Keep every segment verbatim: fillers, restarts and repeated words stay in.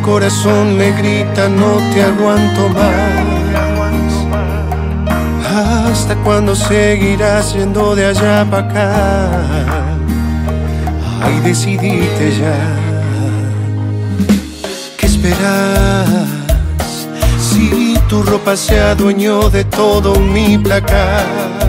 corazón me grita, no te aguanto más. ¿Hasta cuándo seguirás yendo de allá para acá? Ay, decidite ya. ¿Qué esperas? Si tu ropa se adueñó de todo mi placar.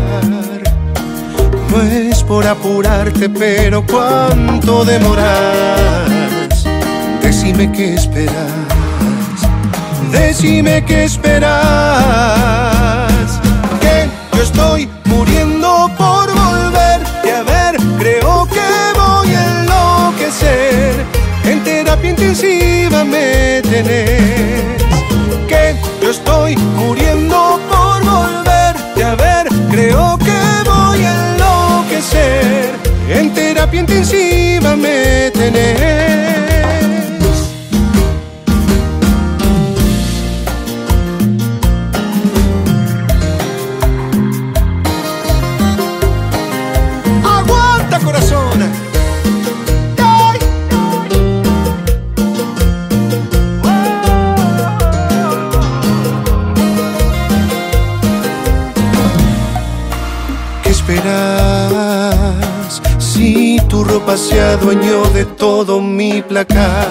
No es por apurarte, pero ¿cuánto demoras? Decime qué esperas. Decime qué esperas. Que yo estoy muriendo por volverte a ver. Creo que voy a enloquecer. En terapia intensiva me tenés. Que yo estoy muriendo por volverte a ver. Creo que voy a enloquecer. En terapia intensiva me tenés. ¡Aguanta, corazón! ¡Ay! ¿Qué esperas? Si tu ropa se adueñó de todo mi placar.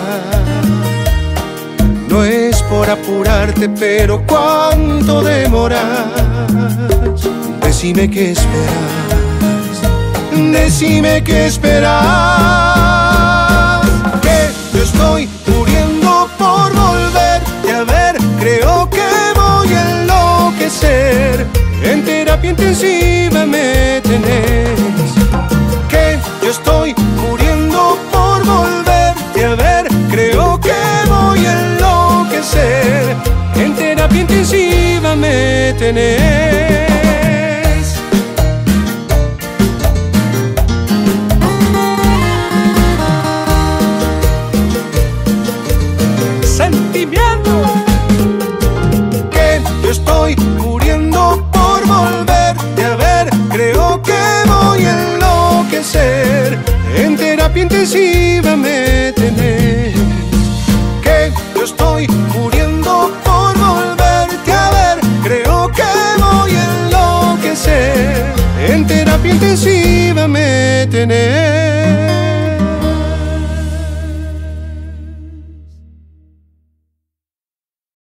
No es por apurarte, pero ¿cuánto demoras? Decime qué esperas. Decime qué esperas. Que yo estoy muriendo por volverte a ver. Creo que voy a enloquecer. En terapia intensiva me tenés. Que yo estoy muriendo por volverte a ver. Creo que voy a enloquecer. En terapia intensiva me tenés.